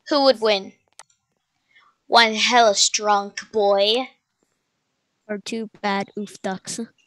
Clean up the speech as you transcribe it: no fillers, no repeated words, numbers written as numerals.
Who would win? One hella strong boy Or two bad oof ducks.